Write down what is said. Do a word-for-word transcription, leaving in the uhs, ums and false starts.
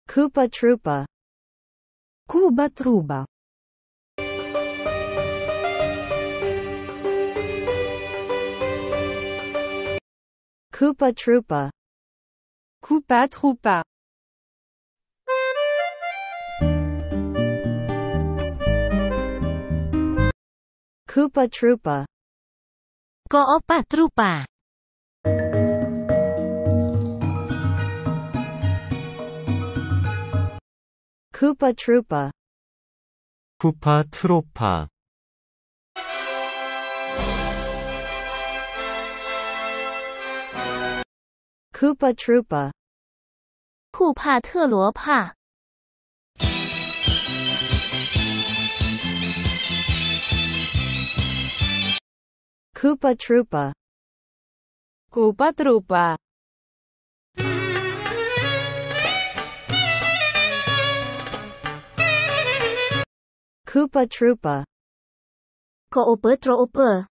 Koopa Troopa. Cuba Truba. Koopa Troopa. Koopa Troopa. Koopa Troopa. Koopa Trupa. Koopa Troopa. 쿠파 트로파. Koopa Troopa. 库帕特罗帕。 Koopa Troopa. Koopa Troopa. Koopa Troopa. Kooper Trooper.